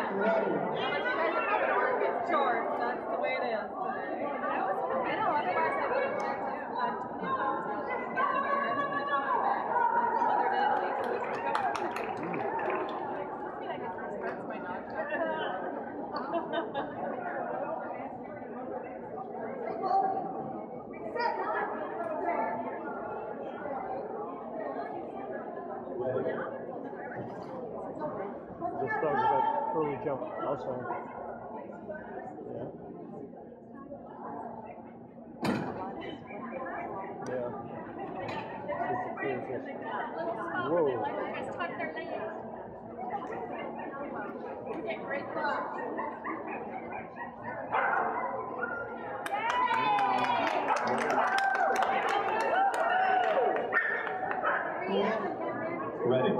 Shorts, that's the way it is today. I know, otherwise I would have just had 20 hours to get to here and then I was back. Mother did at least this week. I get to expense my dog. This dog got early jump also. Yeah. Yeah. Whoa. Ready.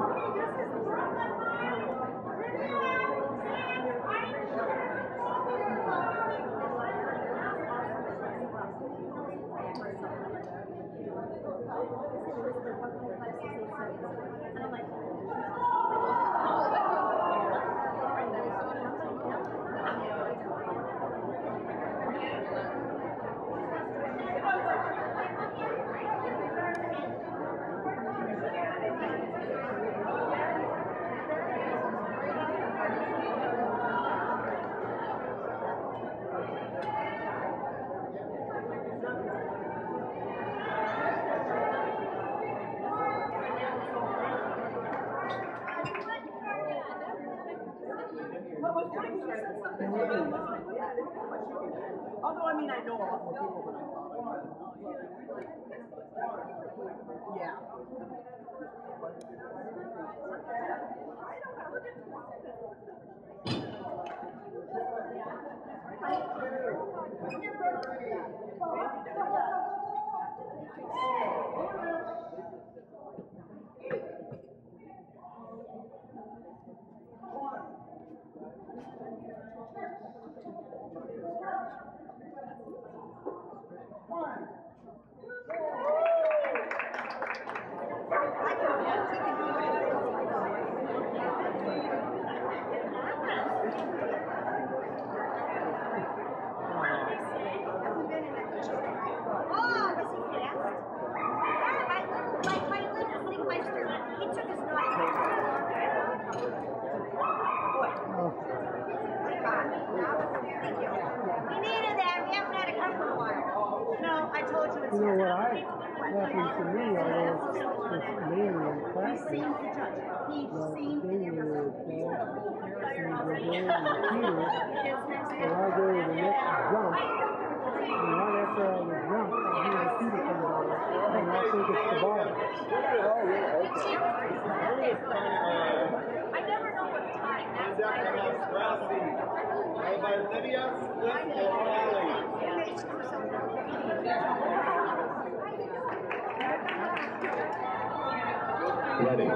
Although, I mean, I know all the people that I thought. Yeah. You know what happened to me, although it's mainly in class, they were and Peter, and I go to the next jump, and right after I was jumped, I hear the Peter come out, and I think it's the ball. I never know what time. That's why By Lydia, Swift, and Allie. Ready.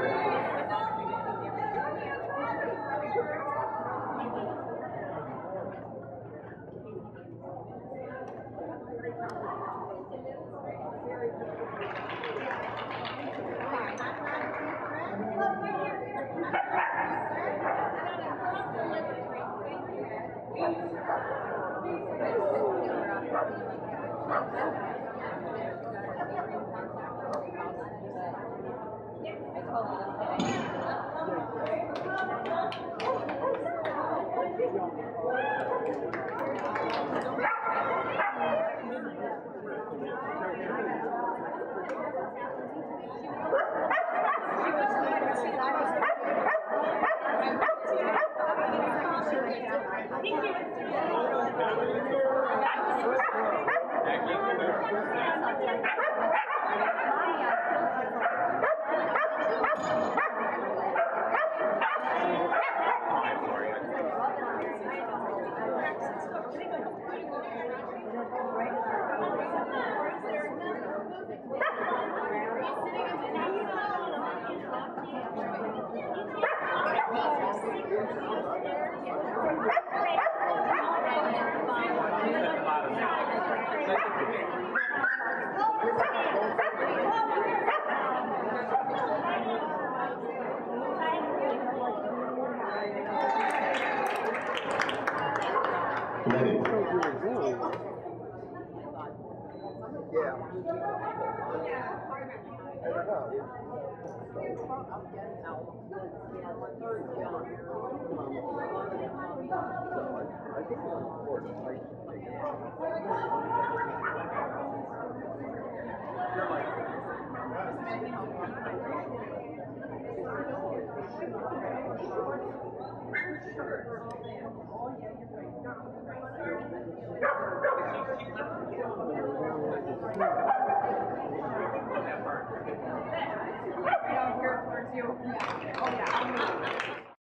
Ready. Yeah. I don't know. I think it's important.